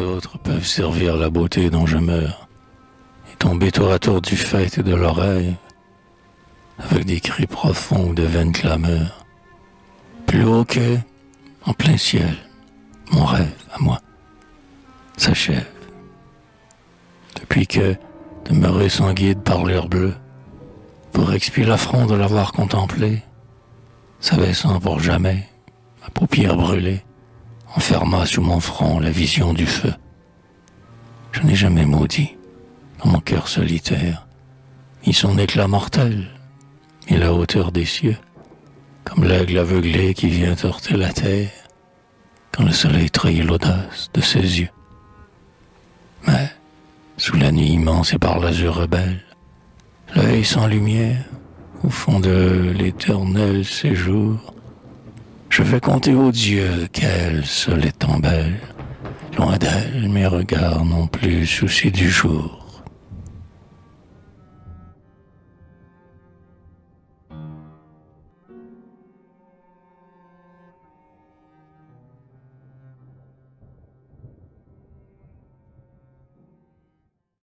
d'autres peuvent servir la beauté dont je meurs, et tomber tour à tour du fait et de l'oreille, avec des cris profonds ou de vaines clameurs. Plus haut que, en plein ciel, mon rêve, à moi, s'achève. Depuis que, demeuré sans guide par l'air bleu, pour expier l'affront de l'avoir contemplé, s'abaissant pour jamais, ma paupière brûlée, enferma sous mon front la vision du feu. Je n'ai jamais maudit, dans mon cœur solitaire, ni son éclat mortel, ni la hauteur des cieux, comme l'aigle aveuglé qui vient heurter la terre, quand le soleil trahit l'audace de ses yeux. Mais, sous la nuit immense et par l'azur rebelle, l'œil sans lumière, au fond de l'éternel séjour, je vais compter aux dieux qu'elle seule étant belle. Loin d'elle, mes regards n'ont plus souci du jour.